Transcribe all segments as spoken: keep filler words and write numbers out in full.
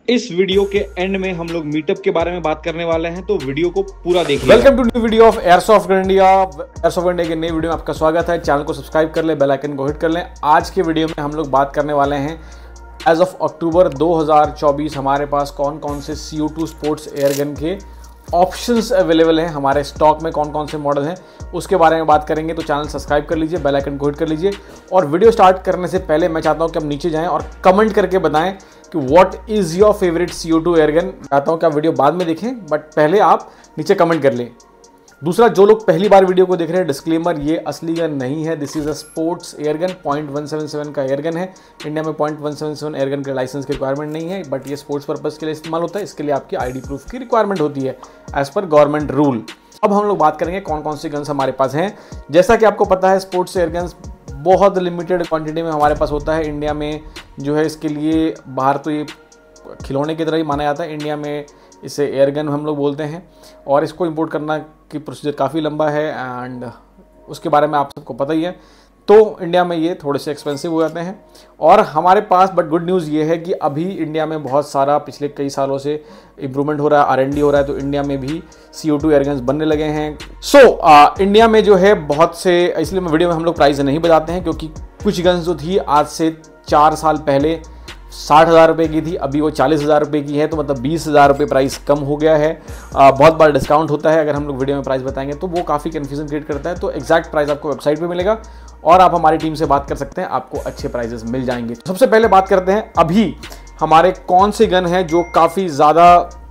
इस वीडियो के एंड में हम लोग मीटअप के बारे में बात करने वाले हैं, तो वीडियो को पूरा देखिए। Welcome to new video of airsoft India. Airsoft India के नई वीडियो में आपका स्वागत है। चैनल को सब्सक्राइब कर ले, बेल आइकन को हिट कर लें। आज के वीडियो में हम लोग बात करने वाले हैं एज ऑफ अक्टूबर दो हज़ार चौबीस हमारे पास कौन कौन से C O two sports airgun के ऑप्शंस अवेलेबल हैं, हमारे स्टॉक में कौन कौन से मॉडल हैं, उसके बारे में बात करेंगे। तो चैनल सब्सक्राइब कर लीजिए, बेल आइकन को हिट कर लीजिए। और वीडियो स्टार्ट करने से पहले मैं चाहता हूं कि आप नीचे जाएं और कमेंट करके बताएं कि what is your favourite C O two airgun. चाहता हूं कि आप वीडियो बाद में देखें, बट पहले आप नीचे कमेंट कर लें। दूसरा, जो लोग पहली बार वीडियो को देख रहे हैं, डिस्क्लेमर, ये असली गन नहीं है। This is a sports airgun, point one seven seven का एयरगन है। इंडिया में point one seven seven airgun के लाइसेंस की रिक्वायरमेंट नहीं है, बट ये स्पोर्ट्स पर्पस के लिए इस्तेमाल होता है। इसके लिए आपकी आईडी प्रूफ की रिक्वायरमेंट होती है एज पर गवर्नमेंट रूल। अब हम लोग बात करेंगे कौन कौन सी गन्स हमारे पास हैं। जैसा कि आपको पता है, स्पोर्ट्स एयरगन्स बहुत लिमिटेड क्वांटिटी में हमारे पास होता है। इंडिया में जो है इसके लिए, बाहर तो ये खिलौने की तरह ही माना जाता है, इंडिया में इसे एयरगन हम लोग बोलते हैं। और इसको इंपोर्ट करना की प्रोसीजर काफ़ी लंबा है एंड उसके बारे में आप सबको पता ही है। तो इंडिया में ये थोड़े से एक्सपेंसिव हो जाते हैं। और हमारे पास, बट गुड न्यूज़ ये है कि अभी इंडिया में बहुत सारा पिछले कई सालों से इम्प्रूवमेंट हो रहा है, आर एन डी हो रहा है। तो इंडिया में भी सी ओ टू एयरगन्स बनने लगे हैं। सो so, इंडिया में जो है बहुत से, इसलिए मैं वीडियो में हम लोग प्राइस नहीं बताते हैं, क्योंकि कुछ गन्स जो थी आज से चार साल पहले साठ हज़ार रुपये की थी, अभी वो चालीस हज़ार रुपये की है। तो मतलब बीस हज़ार रुपये प्राइस कम हो गया है। आ, बहुत बार डिस्काउंट होता है, अगर हम लोग वीडियो में प्राइस बताएंगे तो वो काफ़ी कन्फ्यूजन क्रिएट करता है। तो एक्जैक्ट प्राइस आपको वेबसाइट पे मिलेगा और आप हमारी टीम से बात कर सकते हैं, आपको अच्छे प्राइजेस मिल जाएंगे। तो सबसे पहले बात करते हैं अभी हमारे कौन से गन हैं जो काफ़ी ज़्यादा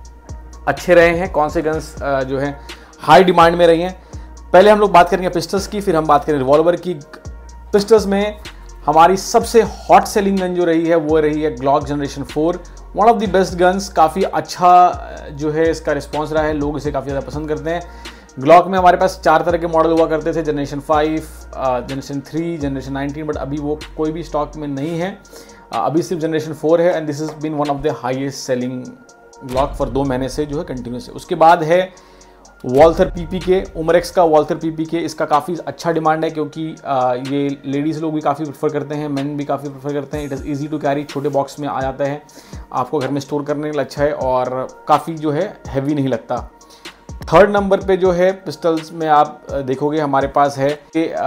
अच्छे रहे हैं, कौन से गन्स जो हैं हाई डिमांड में रही हैं। पहले हम लोग बात करेंगे पिस्टल्स की, फिर हम बात करेंगे रिवॉल्वर की। पिस्टल्स में हमारी सबसे हॉट सेलिंग गन जो रही है वो रही है Glock generation four. One of the best guns, काफ़ी अच्छा जो है इसका रिस्पांस रहा है, लोग इसे काफ़ी ज़्यादा पसंद करते हैं। ग्लॉक में हमारे पास चार तरह के मॉडल हुआ करते थे, generation five, generation three, generation nineteen, but अभी वो कोई भी स्टॉक में नहीं है। अभी सिर्फ जनरेशन फोर है and this is been one of the highest selling Glock for दो महीने से जो है कंटिन्यूस है। उसके बाद है वॉल्थर पी पी के, उमरेक्स का वॉल्थर पी पी के। इसका काफ़ी अच्छा डिमांड है क्योंकि आ, ये लेडीज़ लोग भी काफ़ी प्रेफर करते हैं, मेन भी काफ़ी प्रेफर करते हैं। It is easy to carry, छोटे बॉक्स में आ जाता है, आपको घर में स्टोर करने के लिए अच्छा है और काफ़ी जो है हैवी नहीं लगता। थर्ड नंबर पे जो है पिस्टल्स में आप देखोगे हमारे पास है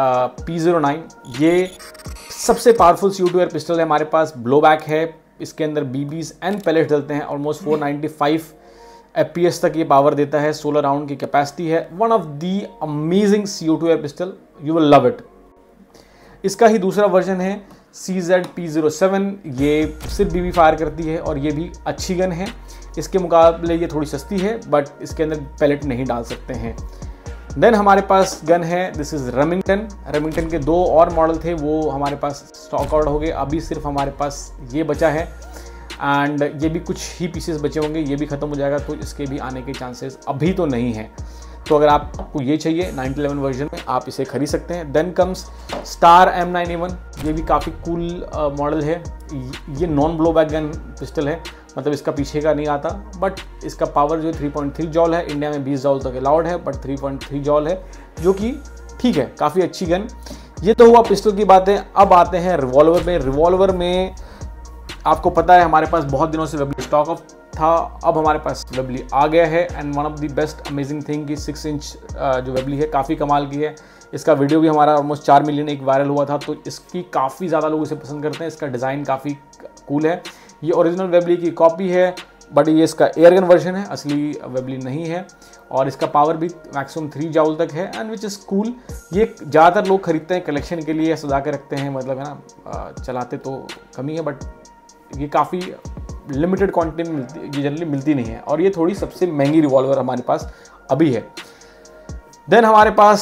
पी ज़ीरो नाइन। ये सबसे powerful C O two air pistol है हमारे पास। ब्लो बैक है, इसके अंदर बीबीज एंड पैलेट डलते हैं। Almost four ninety five F P S तक ये पावर देता है, सोलह राउंड की कैपेसिटी है। One of the amazing C O two air pistol, you will love it. इसका ही दूसरा वर्जन है C Z P zero seven. ये सिर्फ बीबी फायर करती है और ये भी अच्छी गन है। इसके मुकाबले ये थोड़ी सस्ती है, बट इसके अंदर पैलेट नहीं डाल सकते हैं। देन हमारे पास गन है, दिस इज़ रेमिंगटन। रेमिंगटन के दो और मॉडल थे, वो हमारे पास स्टॉक आउट हो गए। अभी सिर्फ हमारे पास ये बचा है एंड ये भी कुछ ही पीसेस बचे होंगे, ये भी ख़त्म हो जाएगा। तो इसके भी आने के चांसेस अभी तो नहीं है। तो अगर आपको ये चाहिए नाइनटी इलेवन वर्जन में, आप इसे खरीद सकते हैं। Then comes Star M nine A one. ये भी काफ़ी कूल मॉडल है। ये non blowback gun pistol है, मतलब इसका पीछे का नहीं आता, बट इसका पावर जो थ्री पॉइंट थ्री जॉल है। इंडिया में बीस जॉल तक अलाउड है, but three point three joule है, जो कि ठीक है, काफ़ी अच्छी गन। ये तो हुआ पिस्टल की बातें। अब आते हैं रिवॉल्वर में। रिवॉल्वर में आपको पता है हमारे पास बहुत दिनों से वेबली स्टॉक ऑफ था, अब हमारे पास वेबली आ गया है and one of the best amazing thing कि सिक्स इंच जो वेबली है काफ़ी कमाल की है। इसका वीडियो भी हमारा ऑलमोस्ट चार मिलियन एक वायरल हुआ था, तो इसकी काफ़ी ज़्यादा लोग इसे पसंद करते हैं। इसका डिज़ाइन काफ़ी कूल है। ये ओरिजिनल वेबली की कॉपी है, बट ये इसका एयरगन वर्जन है, असली वेबली नहीं है। और इसका पावर भी मैक्सिमम थ्री जाउल तक है एंड विच इज़ कूल। ये ज़्यादातर लोग खरीदते हैं कलेक्शन के लिए, सजा के रखते हैं, मतलब है ना, चलाते तो कमी है, बट ये काफ़ी लिमिटेड क्वांटिटी में मिलती, ये जनरली मिलती नहीं है। और ये थोड़ी सबसे महंगी रिवॉल्वर हमारे पास अभी है। देन हमारे पास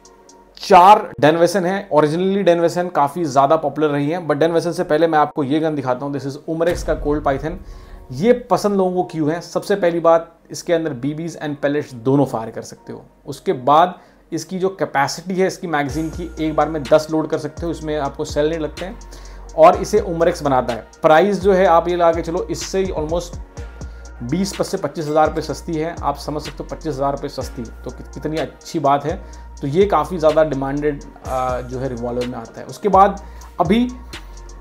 चार डेनवेसन है। ओरिजिनली डेनवेसन काफ़ी ज़्यादा पॉपुलर रही है, बट डेनवेसन से पहले मैं आपको ये गन दिखाता हूँ। दिस इज़ उमरेक्स का कोल्ड पाइथन। ये पसंद लोगों को क्यों है? सबसे पहली बात, इसके अंदर बीबीज एंड पैलेट्स दोनों फायर कर सकते हो। उसके बाद इसकी जो कैपेसिटी है इसकी मैगजीन की, एक बार में दस लोड कर सकते हो, इसमें आपको सेल नहीं लगते हैं। और इसे उमरेक्स बनाता है। प्राइस जो है आप ये लगा के चलो, इससे ही ऑलमोस्ट बीस से पच्चीस हज़ार रुपये सस्ती है। आप समझ सकते हो पच्चीस हज़ार रुपये सस्ती, तो कितनी अच्छी बात है। तो ये काफ़ी ज़्यादा डिमांडेड जो है रिवॉल्वर में आता है। उसके बाद अभी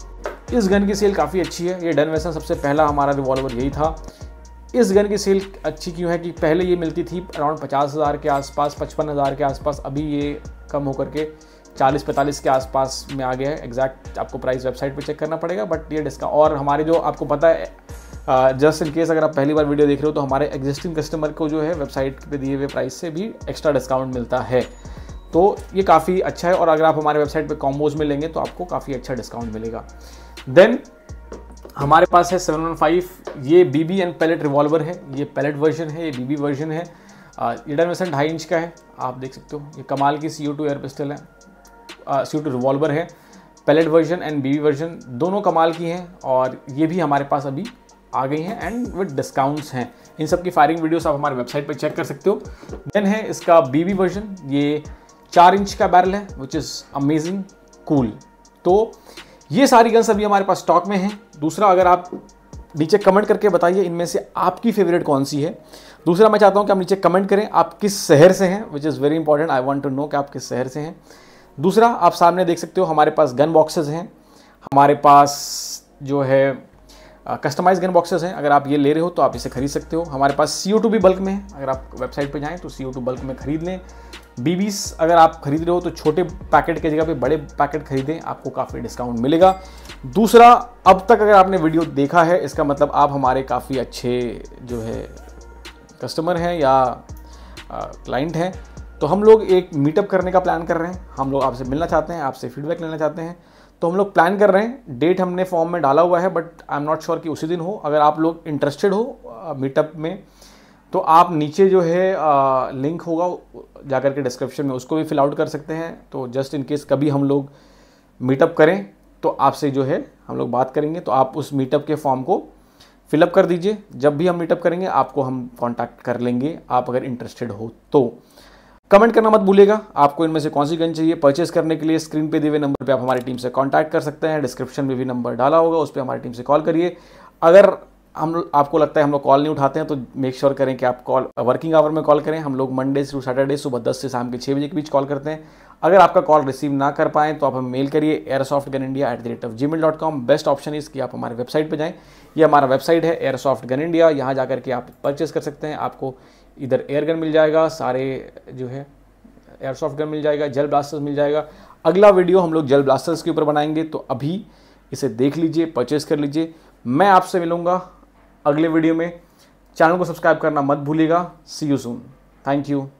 इस गन की सेल काफ़ी अच्छी है। ये डन वेसन सबसे पहला हमारा रिवॉल्वर यही था। इस गन की सेल अच्छी क्यों है कि पहले ये मिलती थी अराउंड पचास हज़ार के आसपास, पचपन हज़ार के आसपास, अभी ये कम होकर के चालीस पैंतालीस के आसपास में आ गया है। एग्जैक्ट आपको प्राइस वेबसाइट पे चेक करना पड़ेगा, बट ये डिस्काउंट, और हमारे जो आपको पता है जस्ट इन केस अगर आप पहली बार वीडियो देख रहे हो तो हमारे एग्जिस्टिंग कस्टमर को जो है वेबसाइट पे दिए हुए प्राइस से भी एक्स्ट्रा डिस्काउंट मिलता है, तो ये काफ़ी अच्छा है। और अगर आप हमारे वेबसाइट पे कॉम्बोज में लेंगे तो आपको काफ़ी अच्छा डिस्काउंट मिलेगा। देन हमारे पास है सेवन वन फाइव, ये बीबी एंड पैलेट रिवॉल्वर है। ये पैलेट वर्जन है, ये बीबी वर्जन है। ये डन वेसन ढाई इंच का है, आप देख सकते हो। ये कमाल की C O two air pistol है, सी ओ टू रिवॉल्वर है। Pellet version and BB version दोनों कमाल की हैं, और ये भी हमारे पास अभी आ गई हैं एंड विद डिस्काउंट्स हैं। इन सब की फायरिंग वीडियोस आप हमारे वेबसाइट पे चेक कर सकते हो। देन है इसका बीबी वर्जन, ये चार इंच का बैरल है विच इज़ अमेजिंग कूल। तो ये सारी गन्स अभी हमारे पास स्टॉक में हैं। दूसरा, अगर आप नीचे कमेंट करके बताइए इनमें से आपकी फेवरेट कौन सी है। दूसरा, मैं चाहता हूँ कि आप नीचे कमेंट करें आप किस शहर से हैं, which is very important, I want to know कि आप किस शहर से हैं। दूसरा, आप सामने देख सकते हो हमारे पास गन बॉक्सेस हैं, हमारे पास जो है कस्टमाइज गन बॉक्सेस हैं। अगर आप ये ले रहे हो तो आप इसे खरीद सकते हो। हमारे पास सी ओ टू भी बल्क में है, अगर आप वेबसाइट पे जाएं तो सी ओ टू बल्क में खरीद लें। बीबीस अगर आप खरीद रहे हो तो छोटे पैकेट की जगह पे बड़े पैकेट खरीदें, आपको काफ़ी डिस्काउंट मिलेगा। दूसरा, अब तक अगर आपने वीडियो देखा है इसका मतलब आप हमारे काफ़ी अच्छे जो है कस्टमर हैं या क्लाइंट हैं। तो हम लोग एक मीटअप करने का प्लान कर रहे हैं, हम लोग आपसे मिलना चाहते हैं, आपसे फीडबैक लेना चाहते हैं। तो हम लोग प्लान कर रहे हैं, डेट हमने फॉर्म में डाला हुआ है, but I am not sure कि उसी दिन हो। अगर आप लोग इंटरेस्टेड हो मीटअप में तो आप नीचे जो है आ, लिंक होगा जाकर के डिस्क्रिप्शन में, उसको भी फिल आउट कर सकते हैं। तो जस्ट इन केस कभी हम लोग मीटअप करें तो आपसे जो है हम लोग बात करेंगे, तो आप उस मीटअप के फॉर्म को फिलअप कर दीजिए। जब भी हम मीटअप करेंगे आपको हम कांटेक्ट कर लेंगे, आप अगर इंटरेस्टेड हो तो। कमेंट करना मत भूलिएगा आपको इनमें से कौन सी गन चाहिए। परचेस करने के लिए स्क्रीन पे दिए हुए नंबर पे आप हमारी टीम से कांटेक्ट कर सकते हैं, डिस्क्रिप्शन में भी नंबर डाला होगा, उस पर हमारी टीम से कॉल करिए। अगर हम आपको लगता है हम लोग कॉल नहीं उठाते हैं तो मेक श्योर sure करें कि आप कॉल वर्किंग आवर में कॉल करें। हम लोग मंडे टू सैटरडे सुबह दस से शाम के छः बजे के बीच कॉल करते हैं। अगर आपका कॉल रिसीव ना कर पाएँ तो आप हमें मेल करिए airsoft gun India at the rate of Gmail dot com. Best option is कि आप हमारे वेबसाइट पर जाएँ, ये हमारा वेबसाइट है एयरसॉफ्ट गन इंडिया, यहाँ जा करके आप परचेस कर सकते हैं। आपको इधर एयर गन मिल जाएगा, सारे जो है एयरसॉफ्ट गन मिल जाएगा, जेल ब्लास्टर्स मिल जाएगा। अगला वीडियो हम लोग जेल ब्लास्टर्स के ऊपर बनाएंगे, तो अभी इसे देख लीजिए, परचेस कर लीजिए। मैं आपसे मिलूंगा अगले वीडियो में। चैनल को सब्सक्राइब करना मत भूलिएगा। See you soon, thank you.